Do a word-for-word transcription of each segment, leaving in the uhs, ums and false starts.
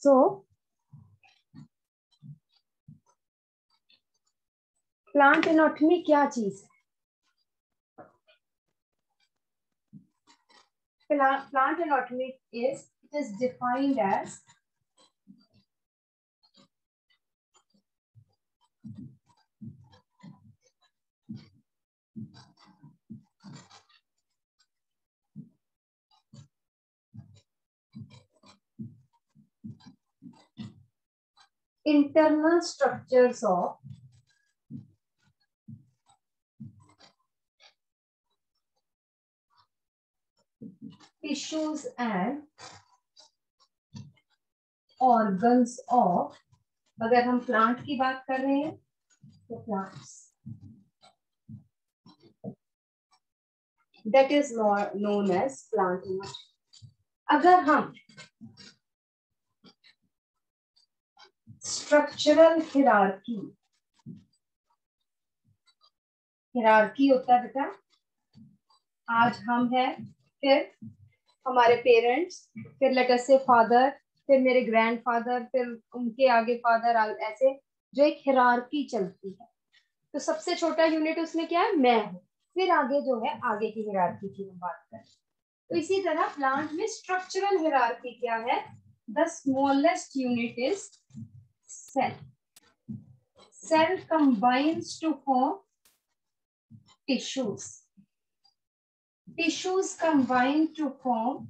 सो plant anatomy क्या चीज है? Plant anatomy is it is defined as internal structures of tissues and organs of, अगर हम plant की बात कर रहे हैं तो plants, that is known as plant anatomy. अगर हम स्ट्रक्चरल हिरार्की, हिरार्की होता है बेटा, आज हम हैं, फिर हमारे पेरेंट्स, फिर लेट अस से फादर, फिर मेरे ग्रैंडफादर, फिर उनके आगे फादर, ऐसे जो एक हिरार्की चलती है। तो सबसे छोटा यूनिट उसमें क्या है? मैं हूँ। फिर आगे जो है आगे की हिरार्की की हम बात करें। तो इसी तरह प्लांट में स्ट्रक्चरल हिरार्की क्या है? The smallest unit is cell. Cell combines to form tissues. Tissues combine to form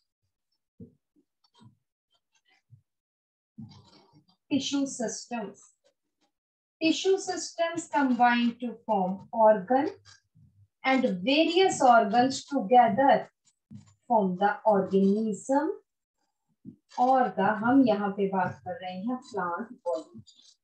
tissue systems. Tissue systems combine to form organ, and various organs together form the organism. और का हम यहाँ पे बात कर रहे हैं प्लांट बॉडी।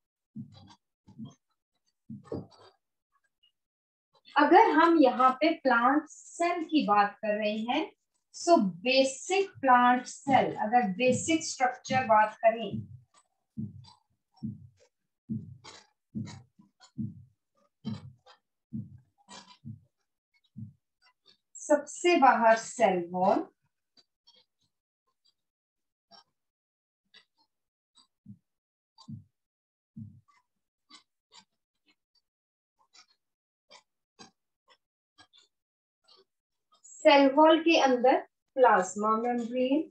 अगर हम यहाँ पे प्लांट सेल की बात कर रहे हैं, सो बेसिक प्लांट सेल, अगर बेसिक स्ट्रक्चर बात करें, सबसे बाहर सेल वॉल, सेल वॉल के अंदर plasma membrane,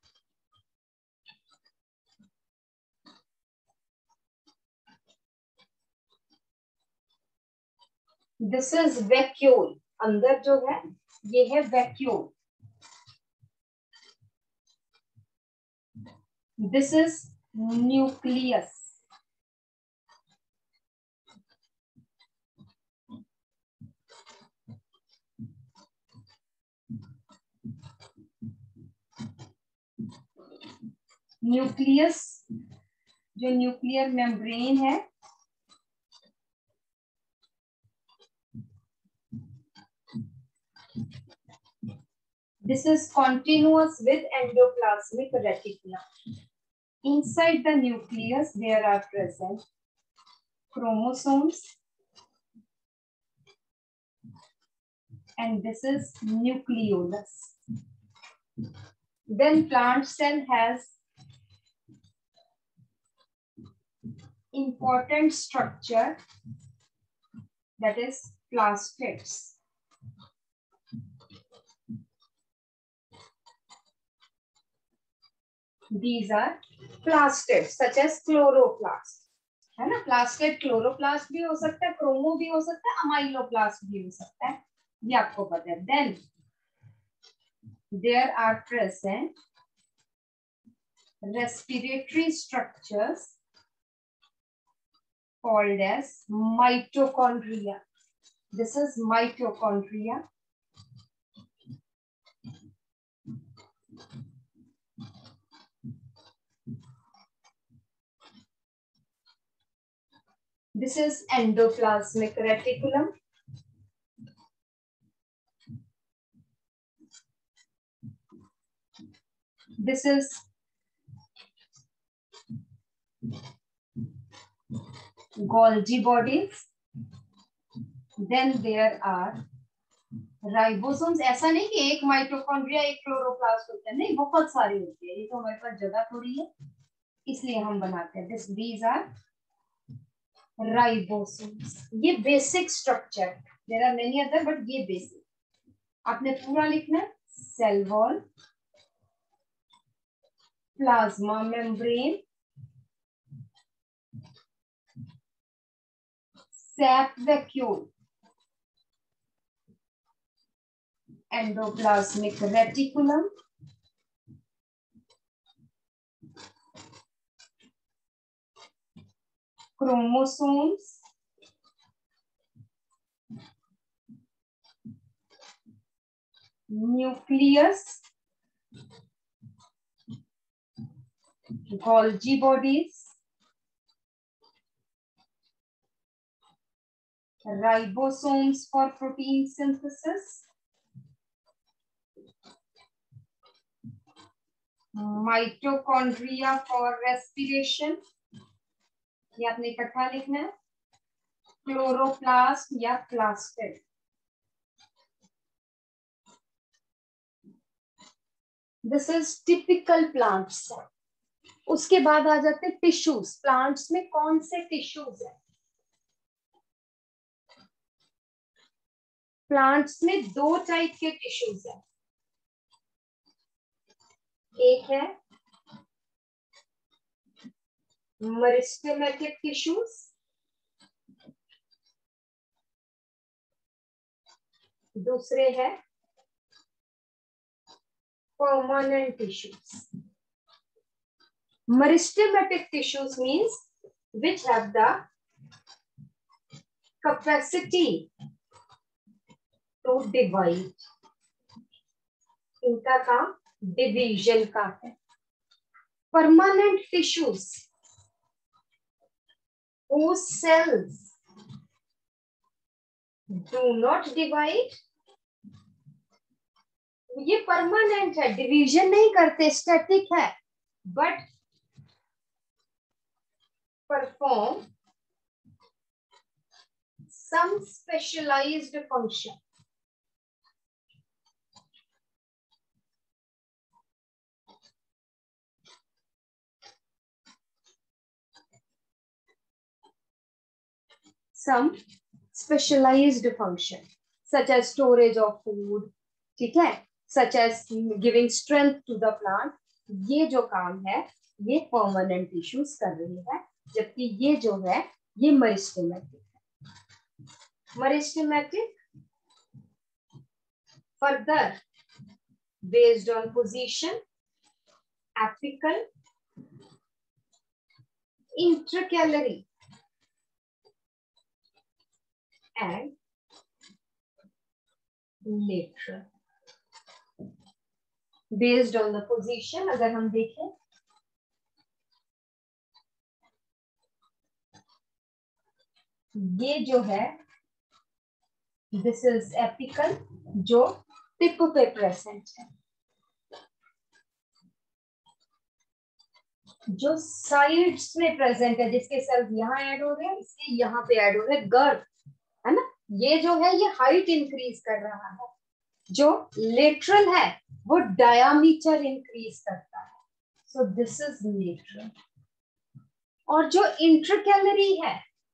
this is vacuole, अंदर जो है ये है vacuole, this is nucleus, nucleus जो न्यूक्लियर मेम्ब्रेन है, this is continuous with endoplasmic reticulum. Inside the nucleus there are present chromosomes, and this is nucleolus. Then plant cell has important structure, that is plastids. These are plastids such as chloroplast, है ना? Plastid chloroplast भी हो सकता है, chromo भी हो सकता है, अमाइलोप्लास्ट भी हो सकता है, ये आपको पता है। Then there are present respiratory structures called as mitochondria. This is mitochondria. This is endoplasmic reticulum. This is Golgi bodies. Then there are ribosomes. ऐसा नहीं कि एक माइटोकॉन्ड्रिया एक क्लोरोप्लास्ट होता है, नहीं, बहुत सारे होते हैं, ये तो हमारे पास जगह थोड़ी है। इसलिए हम बनाते हैं दिस दीज आर राइबोसोम्स। ये basic structure, there are many other but ये बेसिक आपने पूरा लिखना है। Cell wall, plasma membrane, sap vacuole, endoplasmic reticulum, chromosomes, nucleus, Golgi bodies, ribosomes for protein synthesis, mitochondria for respiration, ये आपने इकट्ठा लिखना है। क्लोरोप्लास्ट या plastid, this is typical plants. उसके बाद आ जाते हैं टिश्यूज। प्लांट्स में कौन से टिश्यूज है? प्लांट्स में दो टाइप के टिश्यूज है। एक है मेरिस्टेमेटिक टिश्यूज, दूसरे है permanent tissues. Meristematic tissues means which have the capacity to divide. इनका काम डिवीजन का है। Permanent tissues whose cells do not divide, ये परमानेंट है, डिवीजन नहीं करते, स्टैटिक है, but perform some specialized function. Some specialized function such as storage of food, ठीक है, such as giving strength to the plant. ये जो काम है ये परमानेंट टिश्यूज कर रही है, जबकि ये जो है ये मेरिस्टेमेटिक है। Meristematic further based on position, apical, intercalary and lateral. Based on the position अगर हम देखें, ये जो है दिस इज एपिकल, जो टिप पे प्रेजेंट है। जो साइड्स में प्रेजेंट है, जिसके सेल्स यहाँ ऐड हो रहे हैं, इसके यहाँ पे ऐड हो रहे हैं, गर्भ है ना, ये जो है ये हाइट इंक्रीज कर रहा है। जो लेटरल है वो डायामीटर इंक्रीज करता है, सो दिस इज लेटरल। और जो इंट्राकैलरी है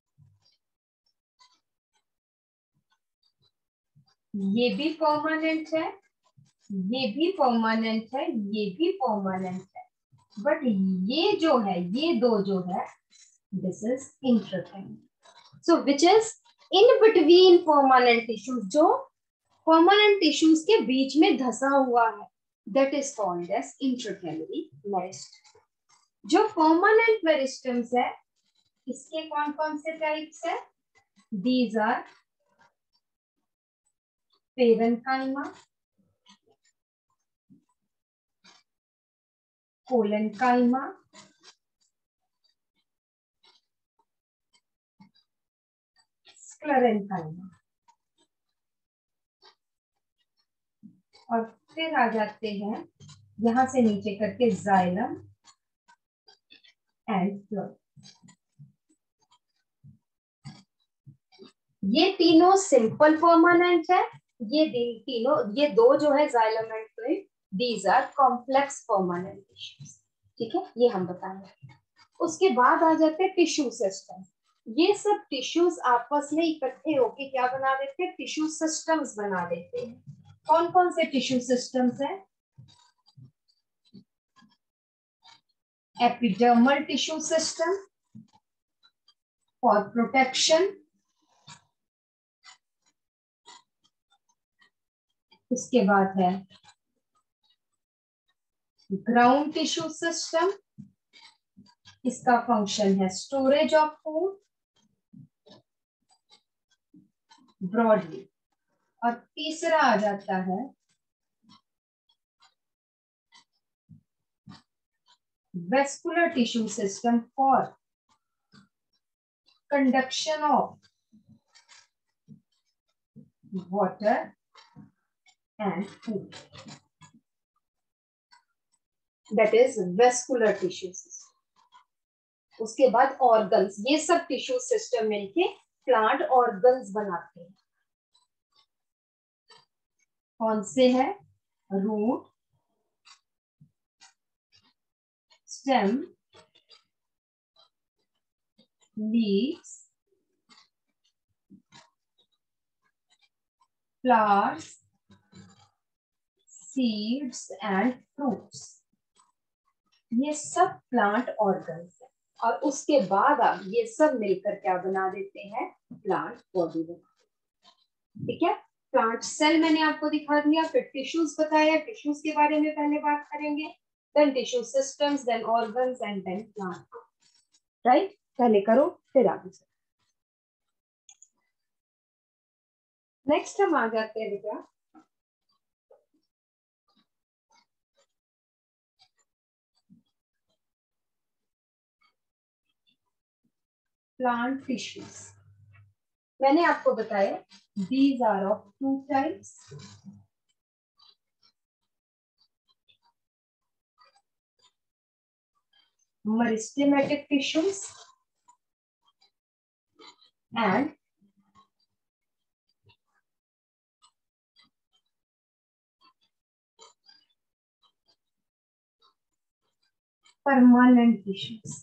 ये भी परमानेंट है, ये भी परमानेंट है, ये भी परमानेंट है, बट ये जो है, ये दो जो है, this is intercalary. So which is in between permanent tissues, जो परमानेंट टिश्यूज के बीच में धसा हुआ है, that is called as intercalary meristem. जो परमानेंट मेरिस्टम्स है इसके कौन कौन से टाइप्स है? These are parenchyma, collenchyma, sclerenchyma, और फिर आ जाते हैं यहां से नीचे करके जाइलम एंड फ्लोएम। ये तीनों सिंपल परमानेंट है, ये तीनों, ये दो जो है xylem and phloem, these are complex permanent tissues. ठीक है, ये हम बताएंगे। उसके बाद आ जाते हैं टिश्यू सिस्टम। ये सब टिश्यूज आपस में इकट्ठे होके क्या बना देते हैं, टिश्यू सिस्टम्स बना देते हैं। कौन कौन से टिश्यू सिस्टम्स हैं? Epidermal tissue system for protection, उसके बाद है ग्राउंड टिश्यू सिस्टम, इसका फंक्शन है स्टोरेज ऑफ फूड ब्रॉडली, और तीसरा आ जाता है vascular tissue system for conduction of water and food, that is vascular tissue system. उसके बाद ऑर्गन्स, ये सब टिश्यू सिस्टम मिलके प्लांट ऑर्गन्स बनाते हैं। कौन से हैं? Root, stem, leaves, flowers, seeds and fruits, ये सब प्लांट ऑर्गन्स है। और उसके बाद आप ये सब मिलकर क्या बना देते हैं, प्लांट बॉडी बना। ठीक है, प्लांट सेल मैंने आपको दिखा दिया, फिर टिश्यूज बताया, टिश्यूज के बारे में पहले बात करेंगे, then tissue systems, then organs and then plant. Right, पहले करो फिर आगे चलो। नेक्स्ट हम आ जाते हैं बेटा प्लांट टिश्यूज। मैंने आपको बताया these are of two types, meristematic tissues and permanent tissues।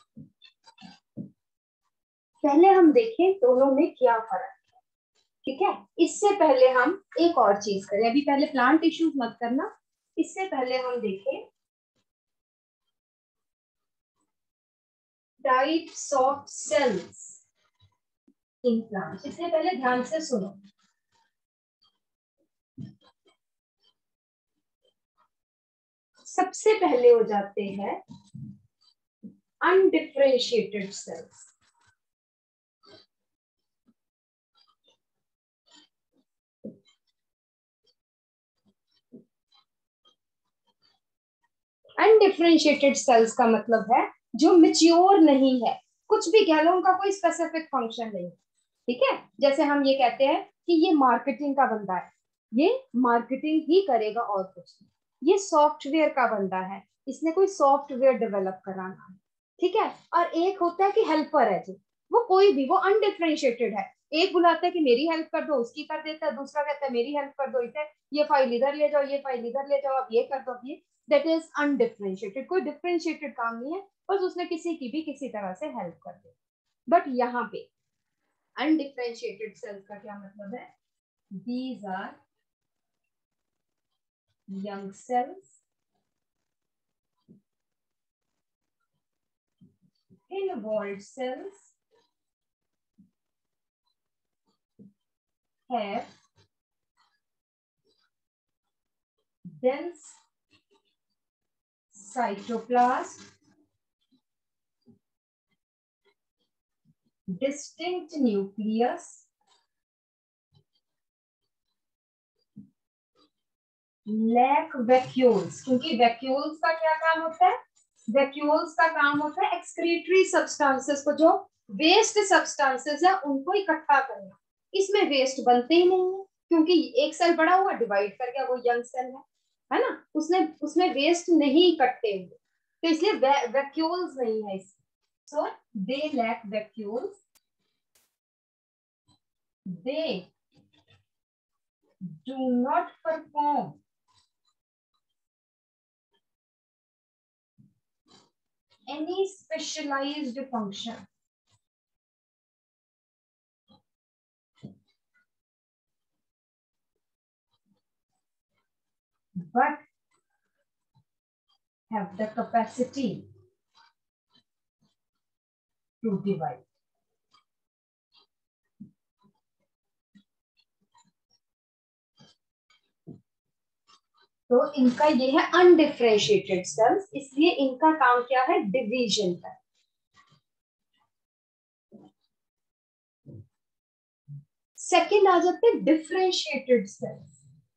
पहले हम देखें दोनों में क्या फर्क है। ठीक है, इससे पहले हम एक और चीज करें, अभी पहले प्लांट टिश्यूज मत करना, इससे पहले हम देखें types of cells in plants. इससे पहले ध्यान से सुनो, सबसे पहले हो जाते हैं अनडिफरेंशिएटेड सेल्स। अनडिफरेंशिएटेड सेल्स का मतलब है जो मैच्योर नहीं है, कुछ भी कह लो, उनका कोई स्पेसिफिक फंक्शन नहीं। ठीक है, जैसे हम ये कहते हैं कि ये मार्केटिंग का बंदा है, ये मार्केटिंग ही करेगा और कुछ नहीं। ये सॉफ्टवेयर का बंदा है, इसने कोई सॉफ्टवेयर डेवलप कराना है। ठीक है, और एक होता है कि हेल्पर है, जो वो कोई भी, वो अनडिफरेंशिएटेड है। एक बुलाता है कि मेरी हेल्प कर दो, उसकी कर देता है, दूसरा कहता है मेरी हेल्प कर दो, इसे ये फाइल इधर ले जाओ, ये फाइल इधर ले जाओ, अब ये कर दो, अब ये। दैट इज अनडिफरेंशिएटेड, कोई डिफरेंशिएटेड काम नहीं है, बस उसने किसी की भी किसी तरह से हेल्प कर दी। बट यहाँ पे अनडिफरेंशिएटेड सेल्स का क्या मतलब है, these are young cells, involved cells have dense cytoplasm, distinct nucleus, lack vacuoles। क्योंकि vacuoles का क्या काम होता है, vacuoles का काम होता है excretory substances को, जो वेस्ट सब्सटेंसेस है उनको इकट्ठा करना। इसमें वेस्ट बनते ही नहीं है, क्योंकि एक सेल बड़ा हुआ, डिवाइड कर गया, वो यंग सेल है है ना, उसने उसमें वेस्ट नहीं इकट्ठे हुए, तो इसलिए वैक्यूल्स नहीं है इसमें। So they lack vacuoles, they do not perform any specialized function. But have the capacity to divide. तो इनका ये है अनडिफरेंशिएटेड सेल्स, इसलिए इनका काम क्या है, डिवीजन का. सेकेंड आ जाते हैं differentiated cells.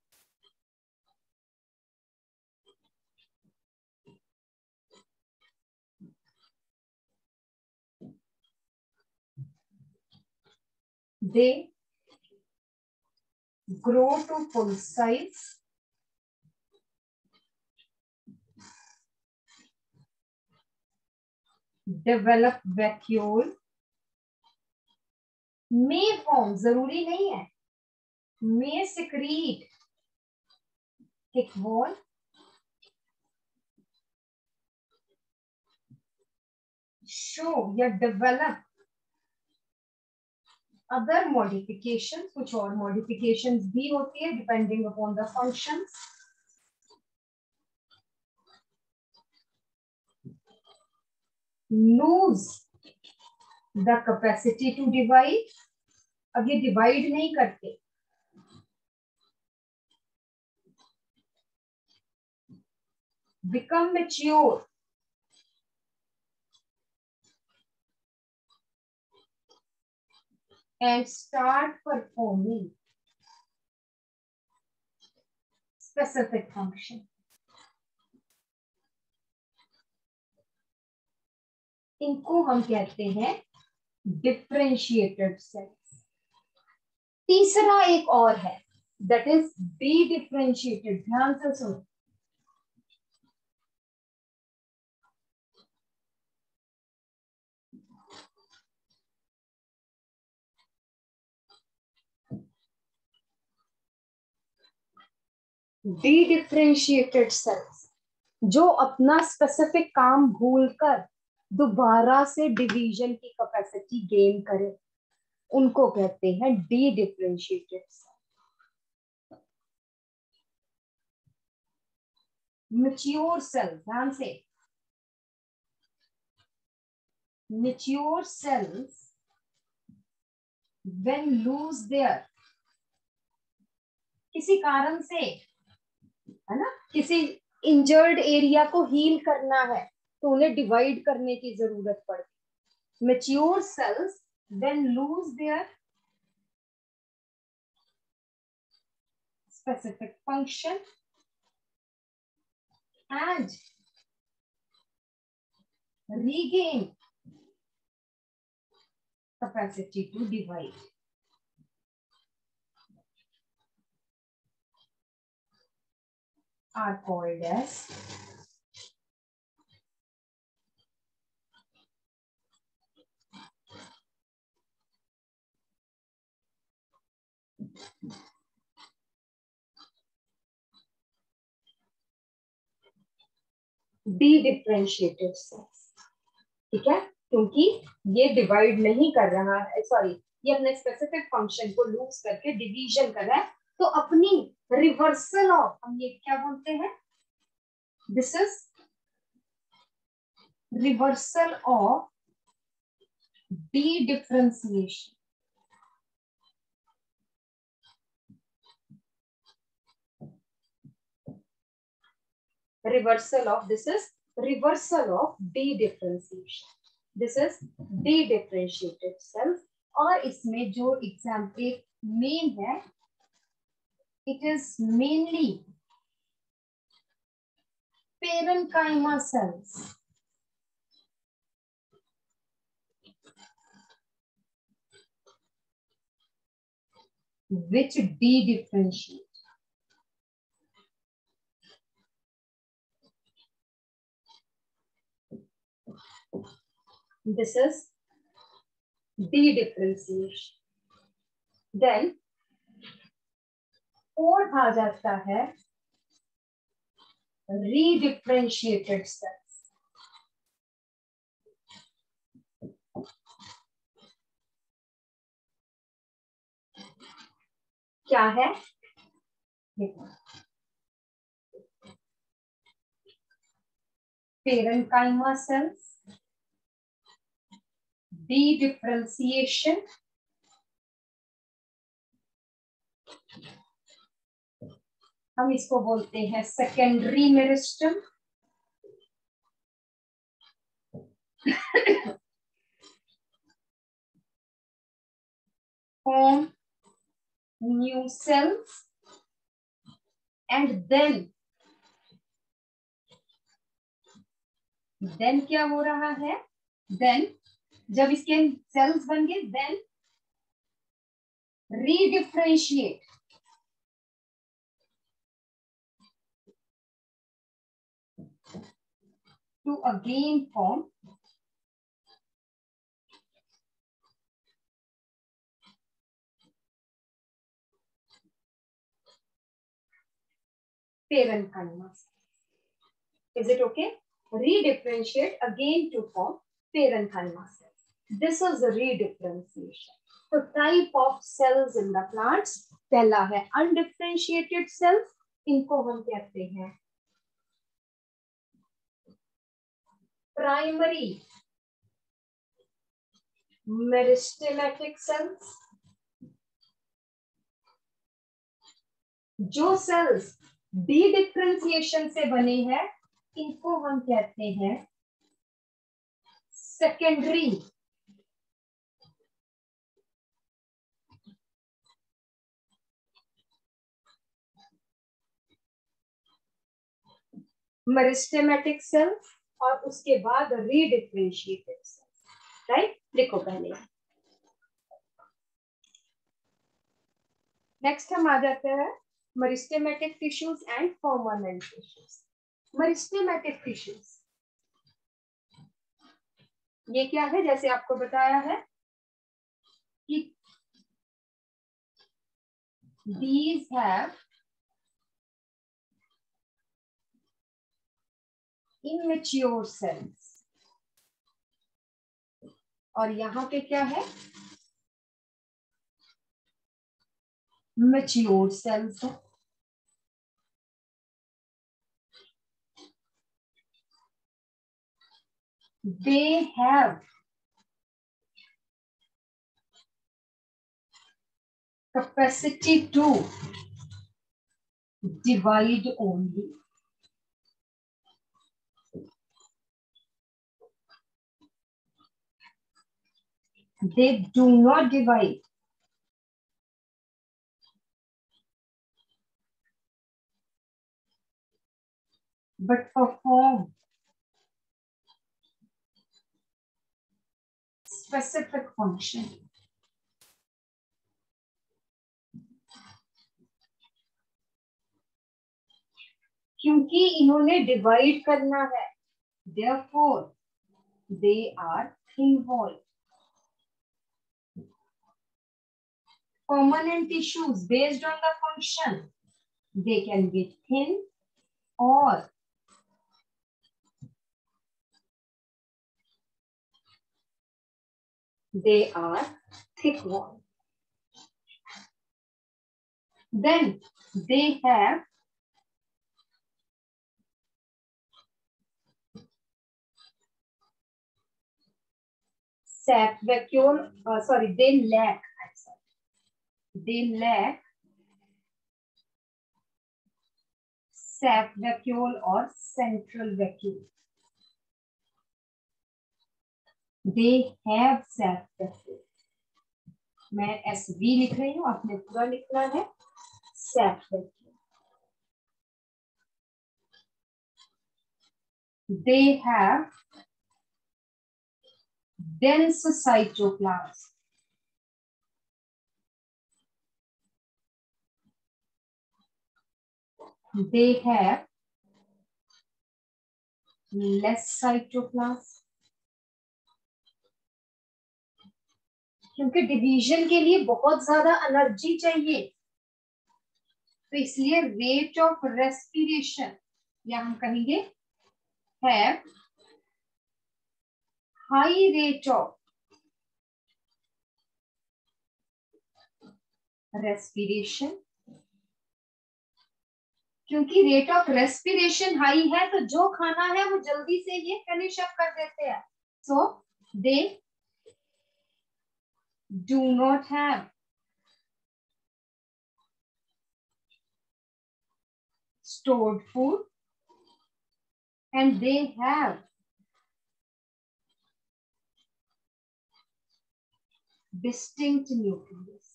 They grow to full size, develop vacuole, may form, जरूरी नहीं है, may secrete thick wall, show या develop other modifications, कुछ और modifications भी होती है depending upon the functions. Lose the capacity to divide. अब ये divide नहीं करते. Become mature. And start performing specific function. इनको हम कहते हैं डिफरेंशिएटेड सेल्स. तीसरा एक और है, दैट इज डी डिफरेंशिएटेड. ध्यान से सुनो. डी डिफरेंशिएटेड सेल्स जो अपना स्पेसिफिक काम भूलकर दोबारा से डिवीजन की कैपेसिटी गेन करे, उनको कहते हैं dedifferentiated cell. Mature cell, ध्यान से, mature cells when lose their, किसी कारण से, है ना, किसी इंजर्ड एरिया को हील करना है तो उन्हें डिवाइड करने की जरूरत पड़ती. Mature cells when lose their specific function and regain capacity to divide are called as dedifferentiated cells. ठीक है, क्योंकि ये डिवाइड नहीं कर रहा है, सॉरी, ये अपने स्पेसिफिक फंक्शन को लूज करके डिवीजन कर रहा है, तो अपनी रिवर्सल ऑफ, हम ये क्या बोलते हैं, this is reversal of dedifferentiation. reversal of, this is reversal of de-differentiation. This is de-differentiated cells. और इसमें जो एग्जाम्पल मेन है, it is mainly parenchyma cells. Which de-differentiate. This is de-differentiation. Then fourth आ जाता है redifferentiated cells. क्या है? देखो, parenchyma cells, de-differentiation, हम इसको बोलते हैं secondary meristem, form new cells, and then then क्या हो रहा है? then जब इसके सेल्स बन गए, then redifferentiate to again form parenchyma. Is it okay? Redifferentiate again to form parenchyma cells. This is the redifferentiation. The type of cells in the plants, पहला है undifferentiated cells, इनको हम कहते हैं primary meristematic cells. जो cells de-differentiation से बने हैं, इनको हम कहते हैं secondary meristematic cells, और उसके बाद redifferentiated cells. राइट? देखो पहले नेक्स्ट हम आ जाते हैं meristematic tissues and permanent tissues. meristematic tissues ये क्या है? जैसे आपको बताया है कि these have immature cells, और यहाँ पे क्या है? mature cells है. They have capacity to divide only. They do not divide, but perform specific function. क्योंकि इन्होंने डिवाइड करना है, therefore they are thin walled. Permanent tissues based on the function, they can be thin or they are thick walled. Then they have sap vacuole, uh, sorry, they lack, I'm sorry, they lack sap vacuole or central vacuole. They have sap vacuole. मैं S V लिख रही हूँ, आपने पूरा लिखना है sap vacuole. They have dense cytoplasm. They have less cytoplasm. क्योंकि division के लिए बहुत ज्यादा एनर्जी चाहिए, तो इसलिए रेट ऑफ रेस्पिरेशन, या हम कहेंगे have high rate of respiration, क्योंकि रेट ऑफ रेस्पिरेशन हाई है तो जो खाना है वो जल्दी से ये फिनिश अप कर देते हैं. So they do not have stored food and they have distinct nucleus.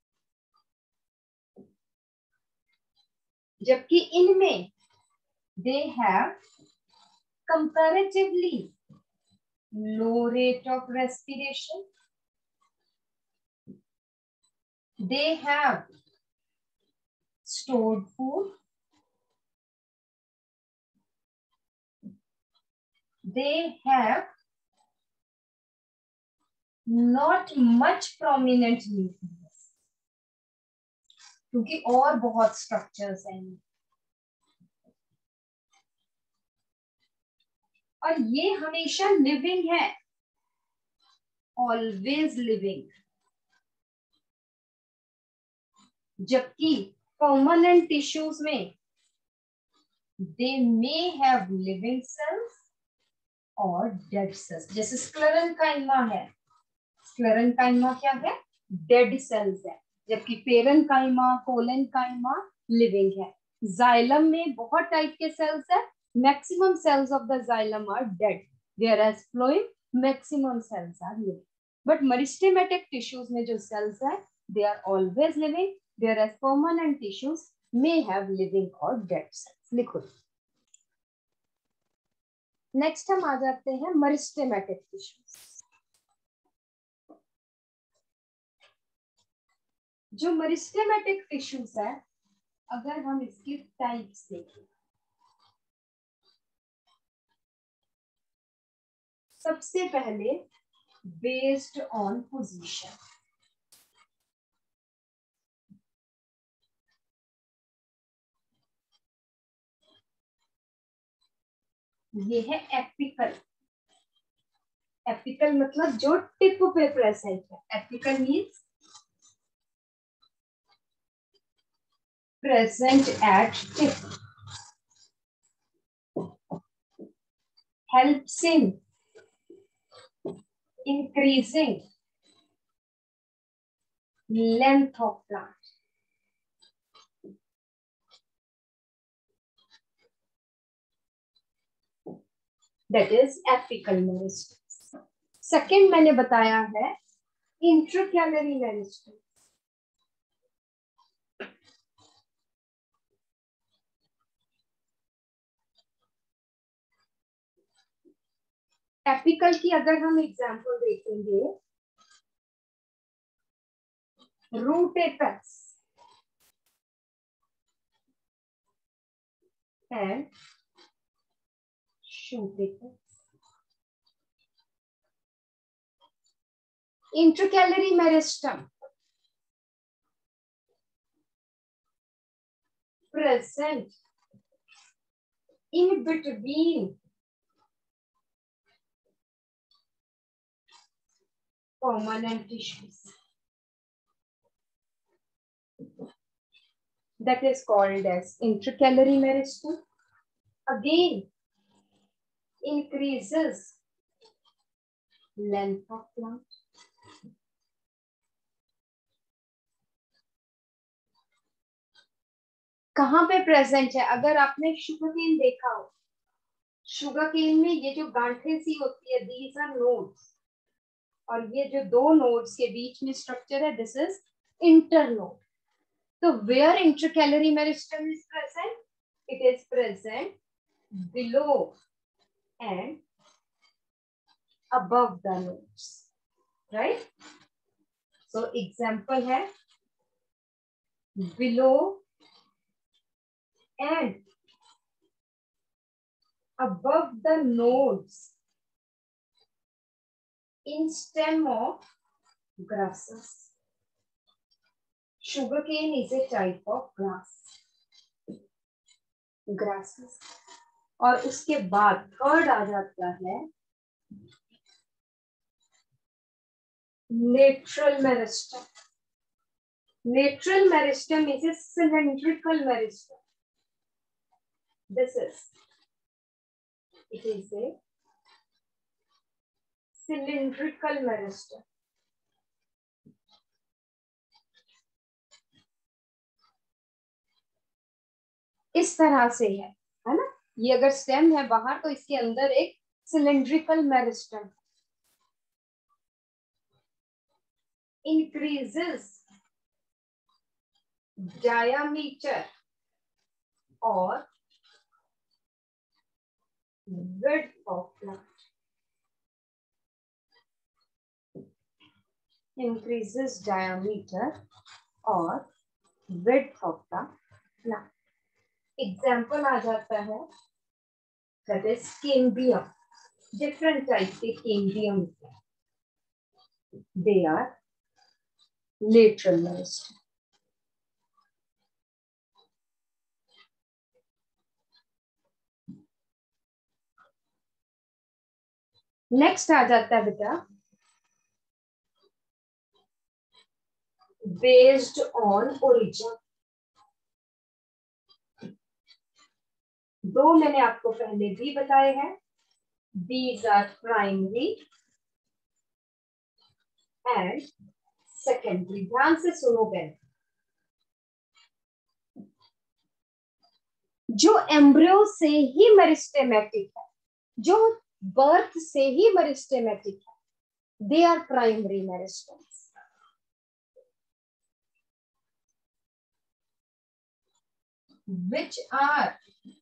जबकि इनमें they have comparatively low rate of respiration, they have stored food, they have not much prominent nucleus, क्योंकि और बहुत structures हैं और ये हमेशा लिविंग है, ऑलवेज लिविंग. जबकि परमानेंट टिश्यूज में they may have living cells और डेड सेल्स. जैसे स्क्लेरेंकाइमा है, स्क्लेरेंकाइमा क्या है? डेड सेल्स है. जबकि पेरेंकाइमा, कोलेनकाइमा लिविंग है. जाइलम में बहुत टाइप के सेल्स है. Maximum cells of the xylem are dead, whereas phloem maximum cells are living. But meristematic tissues में जो सेल्स है they are always living, whereas permanent tissues may have living or dead cells. लिखो. Next हम आ जाते हैं meristematic tissues. जो meristematic tissues है, अगर हम इसके टाइप्स देखें, सबसे पहले बेस्ड ऑन पोजीशन. ये है एपिकल. एपिकल मतलब जो टिप पे प्रेजेंट है. Apical means present at tip, helps in increasing length of plant. That is apical meristem. Second मैंने बताया है intracalary meristem. एपिकल की अगर हम एग्जांपल देखेंगे, root apex and shoot apex. Intercalary meristem present in between permanent tissues. That is called as intracalary meristem. Again, increases length of plant. कहाँ पे present है? अगर आपने शुगर केन देखा हो, शुगर केन में ये जो गांठें सी होती है, these are nodes. और ये जो दो नोड्स के बीच में स्ट्रक्चर है, दिस इज इंटरनोड. तो where intercalary meristem is present? It is present below and above the nodes, right? So example है below and above the nodes in stem of grasses. Sugarcane is a type of grass. Grasses. और उसके बाद third आ जाता है lateral meristem. Lateral meristem is a cylindrical meristem. This is, it is a cylindrical meristem. इस तरह से है, है ना? ये अगर स्टेम है बाहर तो इसके अंदर एक cylindrical meristem increases diameter or width of plant. Increases diameter or width of the plant. Example आ जाता है, that is cambium. Different types के cambium. They are lateral meristem. Next आ जाता है बेटा बेस्ड ऑन ओरिजिन. दो मैंने आपको पहले भी बताए हैं. These are primary and secondary. ध्यान से सुनो पहले. जो एम्ब्रियो से ही मेरिस्टेमेटिक है, जो बर्थ से ही मेरिस्टेमेटिक है, they are primary meristems. which are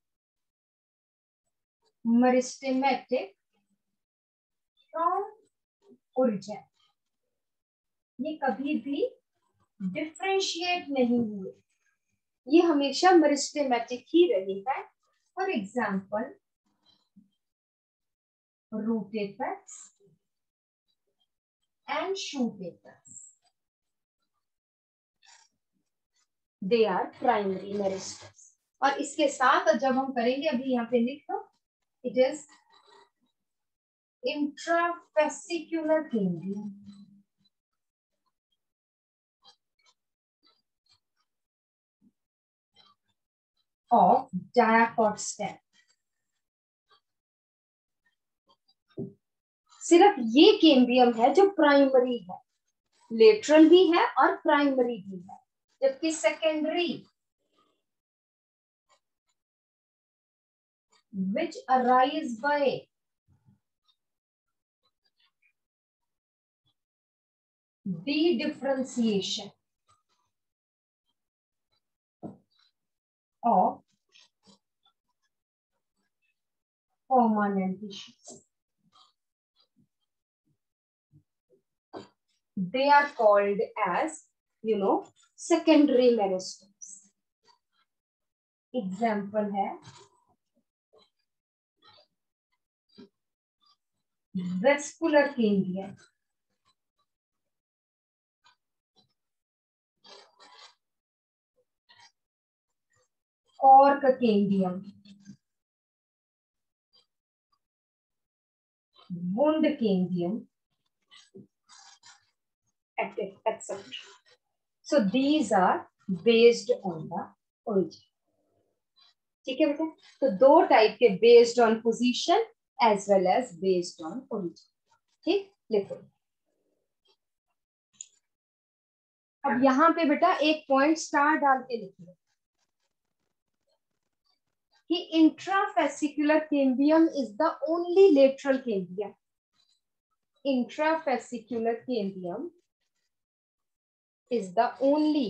meristematic from origin. ये कभी भी डिफरेंशिएट नहीं हुए, ये हमेशा मेरिस्टेमेटिक ही रही है. For example root apex and shoot apex, they are primary meristems. और इसके साथ जब हम करेंगे, अभी यहाँ पे लिख दो, it is intrafascicular cambium. Of dicot stem. सिर्फ ये कैम्बियम है जो प्राइमरी है, लेटरल भी है और प्राइमरी भी है, जबकि secondary which arise by de-differentiation of permanent tissues. They are called as, you know, secondary meristems. Example है vascular cambium, cork cambium, wound cambium, et cetera. So these are based on the origin. ठीक है बेटा? तो दो type के, based on position as well as based on origin. ठीक, लिखो. अब यहाँ पे बेटा एक पॉइंट स्टार डाल के लिखिए कि intrafascicular cambium is the only lateral cambium. Intrafascicular cambium is the only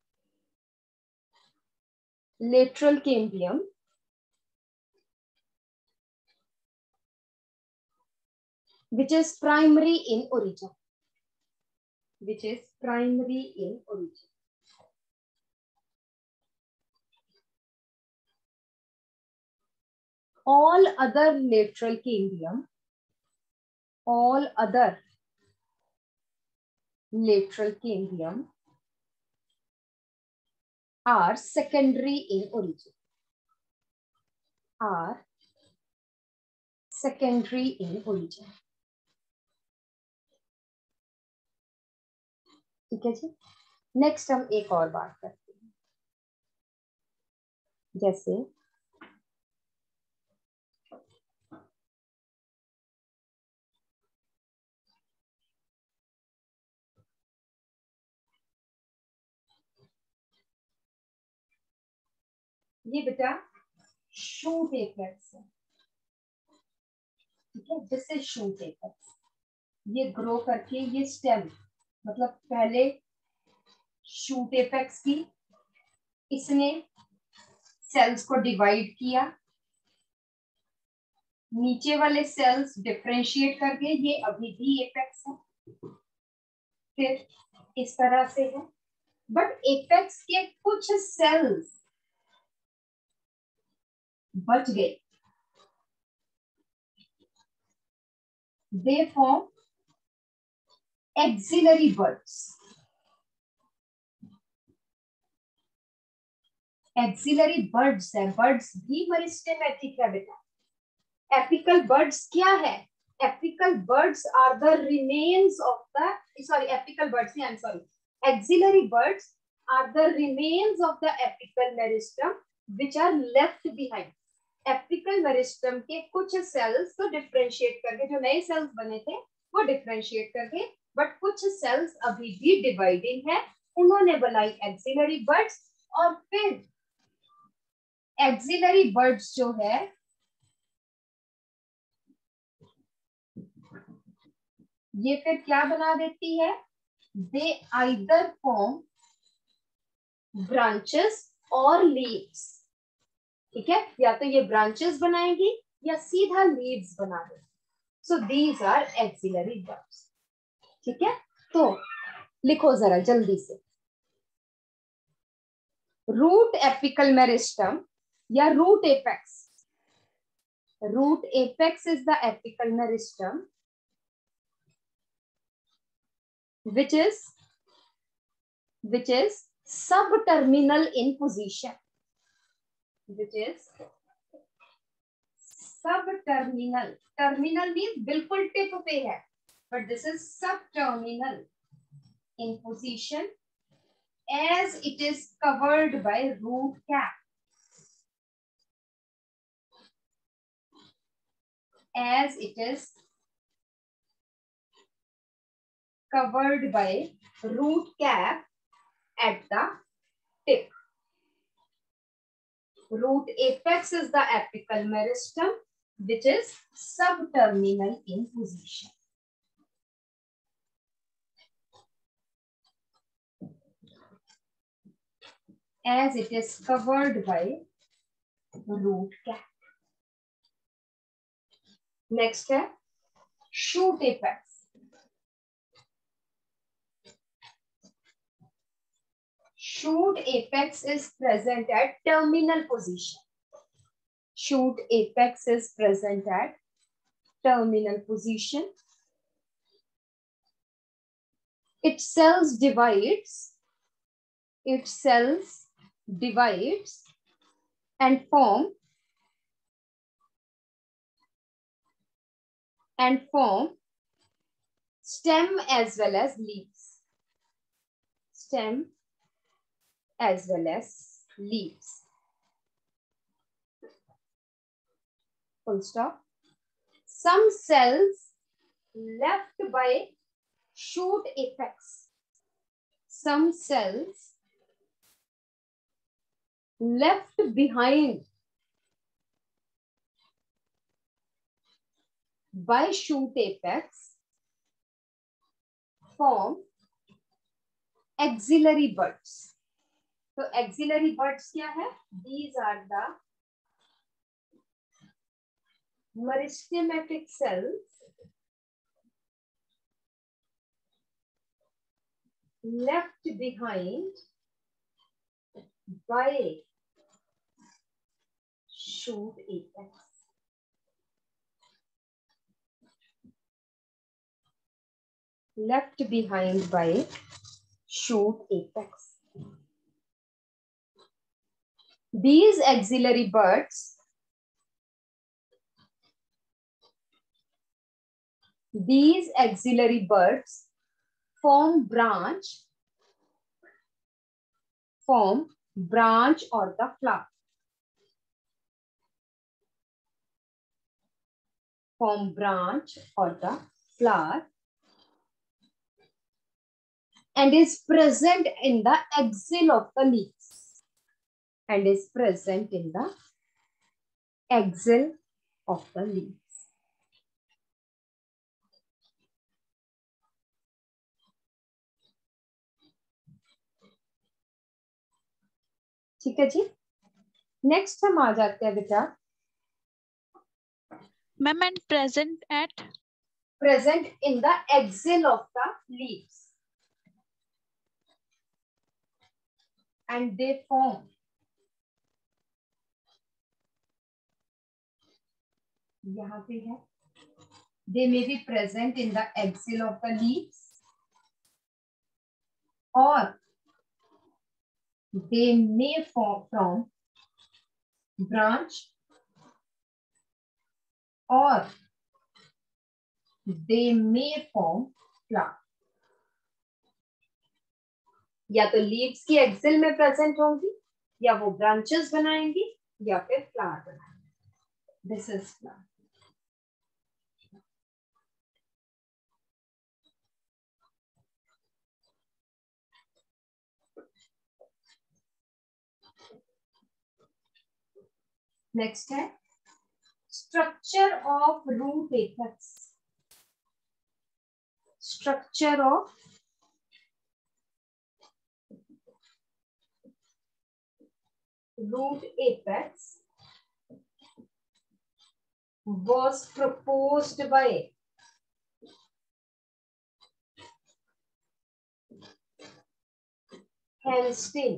lateral cambium which is primary in origin, which is primary in origin. All other lateral cambium, all other lateral cambium are secondary in origin, are secondary in origin. ठीक है जी. Next हम एक और बात करते हैं, जैसे ये बेटा शूट एपेक्स है, ठीक है, दिस इज शूट एपेक्स। ये ग्रो करके ये स्टेम, मतलब पहले शूट एपेक्स की, इसने सेल्स को डिवाइड किया, नीचे वाले सेल्स डिफरेंशिएट करके ये अभी भी एपेक्स है, फिर इस तरह से है। बट एपेक्स के कुछ सेल्स बच गए, they form axillary buds. Axillary buds है, बर्ड्स भी मेरिस्टेमेटिक है बेटा। एपिकल बर्ड्स क्या है? Apical buds are the remains of the, sorry apical buds नहीं, I am sorry, axillary buds are the remains of the apical meristem which are left behind. Apical meristem के कुछ sales को differentiate करके, जो नए sales बने थे वो डिफरेंशिएट करके, बट कुछ सेल्स अभी भी डिवाइडिंग है, उन्होंने बनाई एक्सिलरी बर्ड्स। और फिर एक्सिलरी बर्ड्स जो है ये फिर क्या बना देती है? दे आइदर फॉर्म ब्रांचेस और लीव्स, ठीक है, या तो ये ब्रांचेस बनाएगी या सीधा लीव्स बना देगी। So these are axillary buds, ठीक है। तो लिखो जरा जल्दी से, रूट एपिकल मेरिस्टम या root apex. Root apex is the apical meristem which is which is subterminal in position, which is subterminal. terminal means बिल्कुल टिप पे है, but this is subterminal in position as it is covered by root cap, as it is covered by root cap at the tip. Root apex is the apical meristem which is subterminal in position. As it is covered by root cap. Next है shoot apex. Shoot apex is present at terminal position. Shoot apex is present at terminal position. Its cells divides. Its cells divides and form and form stem as well as leaves. Stem as well as leaves. Full stop. Some cells left by shoot apex. Some cells left behind by shoot apex form axillary buds. तो axillary buds क्या है? These are the meristematic cells left behind by shoot apex. Left behind by shoot apex. These axillary buds these axillary buds form branch form branch or the flower. Form branch or the flower and is present in the axil of the leaves. And is present in the axil of the leaves. ठीक है जी. Next हम आ जाते हैं बेटा. Ma'am and present at. Present in the axil of the leaves. And they form यहाँ पे है. They may be present in the axil of the leaves or they may form from branch or they may form flower. या तो leaves की axle में present होंगी या वो ब्रांचेस बनाएंगी या फिर फ्लावर बनाएंगी. This is flower. नेक्स्ट है structure of root apex. Structure of root apex was proposed by Helsting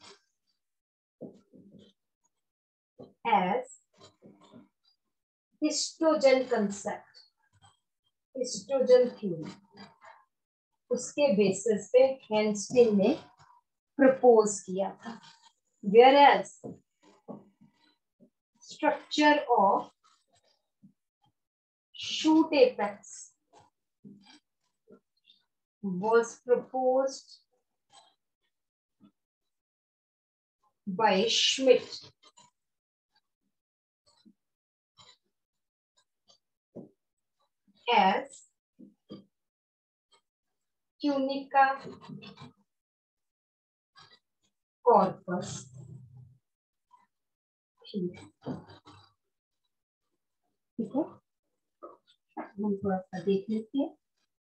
as histogen concept, histogen theory. उसके बेसिस पे हेल्स्टिंग ने प्रपोज किया था. Whereas structure of shoot apex was proposed by Schmidt as tunica corpus. ठीक है, हम थोड़ा सा देख लेते हैं.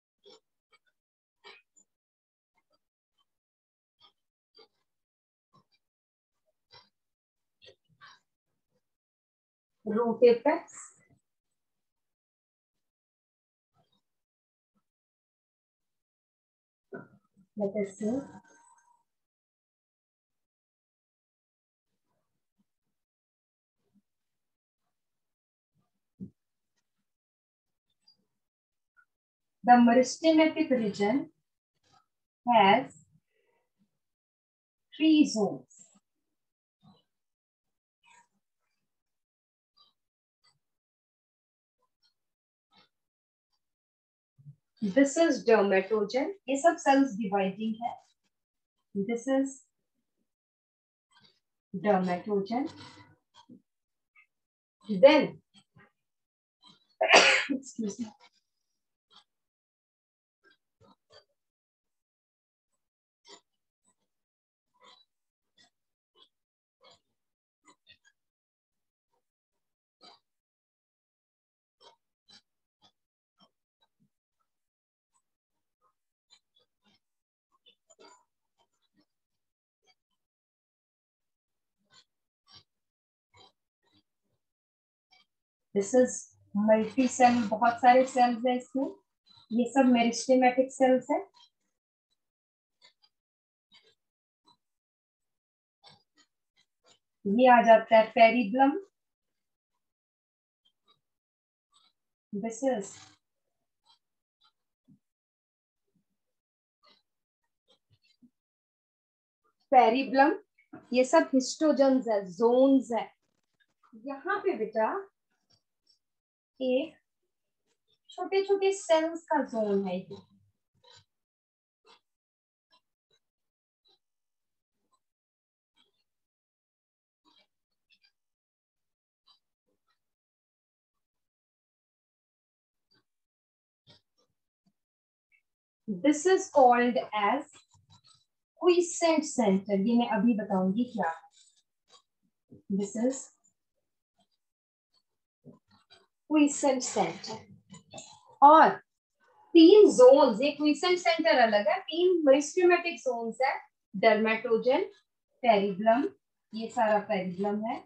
Root apex, let us see. The meristematic region has three zones. This is dermatogen. ये सब cells dividing है. This is dermatogen. Then, excuse me. This is multi cell. बहुत सारे सेल्स है इसमें. ये सब मेरिस्टेमेटिक सेल्स है. ये आ जाता है पेरिब्लम. This is पेरिब्लम. ये सब हिस्टोजन्स है, जोन्स है. यहाँ पे बेटा एक छोटे छोटे सेल्स का जोन है. ये this is called as quiescent centre. ये मैं अभी बताऊंगी क्या है। This is quiescent centre. और तीन जोन्स, ये क्विसेंट सेंटर अलग है, तीन मेरिस्टेमेटिक जोन्स है। डर्मेटोजन, पेरिब्लम, ये सारा पेरिब्लम है,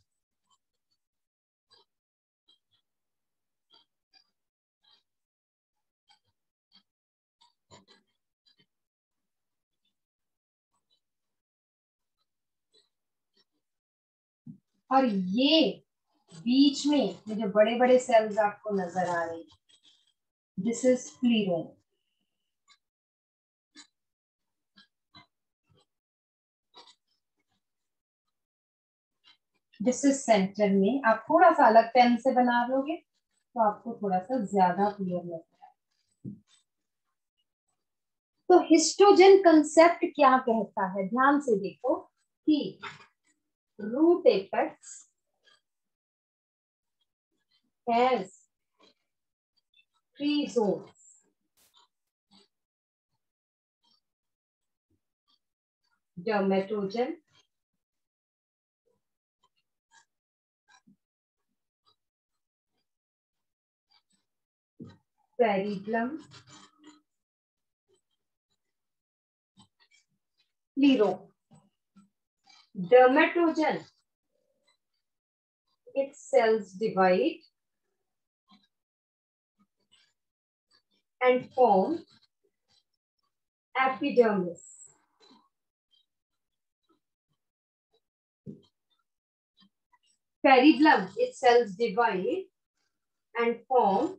और ये बीच में ये जो बड़े बड़े सेल्स आपको नजर आ रहे हैं, this is plerome. This is centre में। आप थोड़ा सा अलग पेन से बना लोगे तो आपको थोड़ा सा ज्यादा क्लियर लगता है। तो हिस्टोजन कंसेप्ट क्या कहता है, ध्यान से देखो कि root apex has three zones. Dermatogen, periblem, plerome. Dermatogen, its cells divide and form epidermis. Periblum, its cells divide and form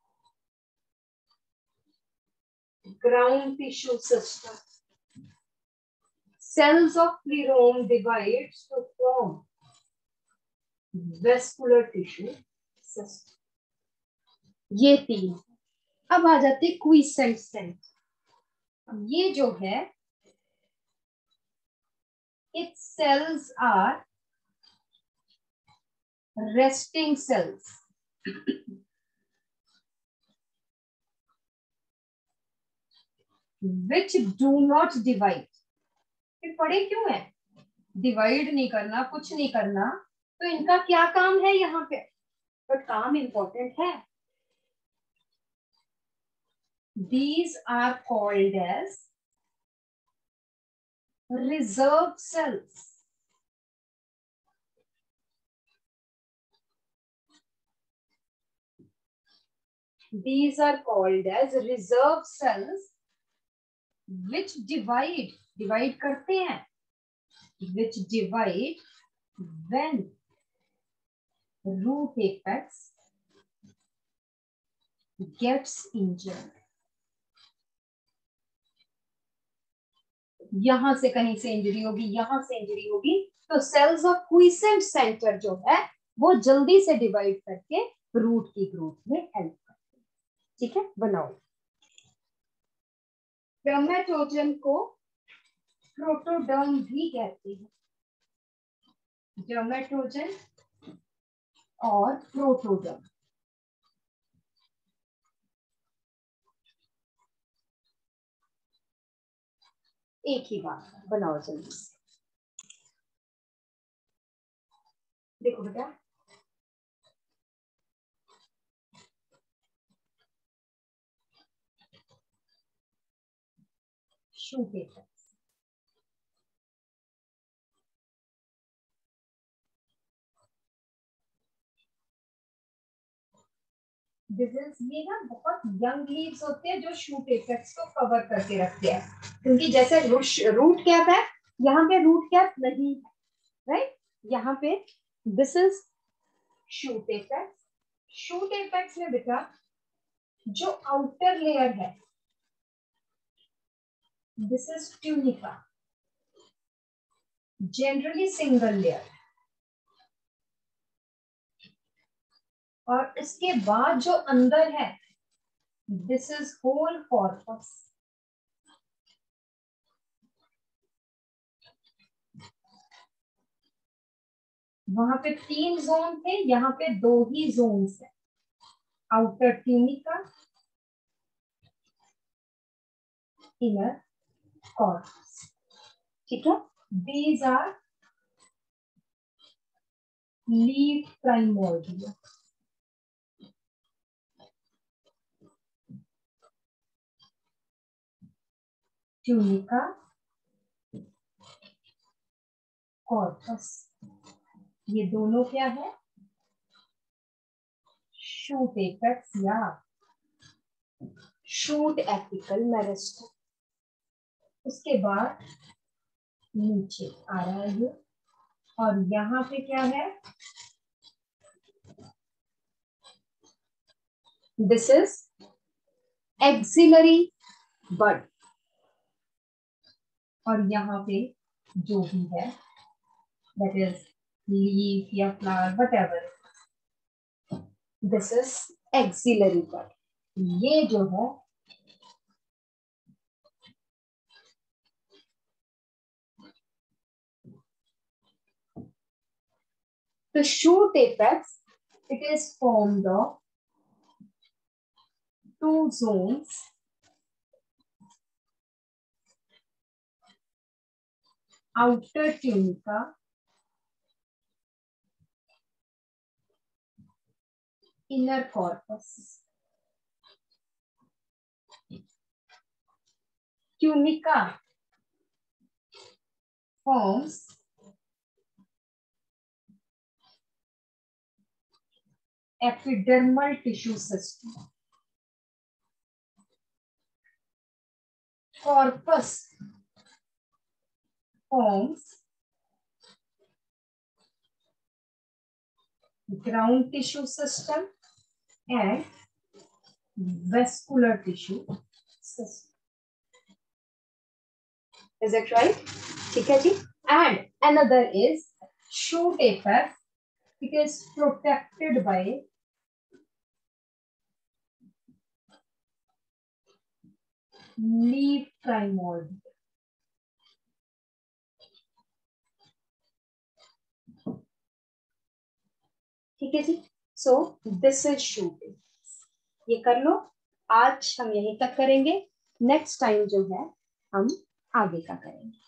ground tissue system. Cells of plerome divides to form vascular tissue system. ये तीन। अब आ जाते quiescent cell. ये जो है, its cells are resting cells which do not divide. फिर पढ़े क्यों है, डिवाइड नहीं करना, कुछ नहीं करना, तो इनका क्या काम है यहाँ पे, बट काम इंपॉर्टेंट है। These are called as reserve cells. These are called as reserve cells which divide, divide करते हैं, which divide when root apex gets injured. यहां से कहीं से इंजरी होगी, यहां से इंजरी होगी, तो सेल्स ऑफ क्विसेंट सेंटर जो है वो जल्दी से डिवाइड करके रूट की ग्रोथ में हेल्प करते हैं। ठीक है, बनाओ। डर्मेटोजन को प्रोटोडर्म भी कहते हैं। डर्मेटोजन और प्रोटोडर्म एक ही बात है, बनाओ जल्दी से। देखो बेटा, शूट एपेक्स, ये ना बहुत यंग लीव्स होते हैं जो शूट एपेक्स को कवर करके रखते हैं, क्योंकि जैसे रूट कैप है, यहाँ पे रूट कैप नहीं है, राइट, यहाँ पे दिस इज शूट एपेक्स। शूट एपेक्स में बेटा जो आउटर लेयर है, this is tunica, generally single layer, और इसके बाद जो अंदर है, दिस इज होल कॉर्पस। वहां पे तीन जोन थे, यहाँ पे दो ही जोन्स है, आउटर ट्यूनिका inner cortex. ठीक है, these are leaf primordia. tunica, corpus. ये दोनों क्या है? शूट एपेक्स या शूट एपिकल मेरिस्टेम. उसके बाद नीचे आ रहा है ये, और यहाँ पे क्या है? This is axillary bud. और यहाँ पे जो भी है दैट इज लीफ या flower whatever, this is axillary bud. ये जो है the shoot apex, it is formed of two zones, outer tunica inner corpus. Tunica forms epidermal tissue system. Corpus forms ground tissue system and vascular tissue system. Is it right? ठीक है जी. And another is shoot apex. It is protected by leaf primordia. ठीक है जी. So this is shooting. ये कर लो. आज हम यहीं तक करेंगे. नेक्स्ट टाइम जो है हम आगे का करेंगे.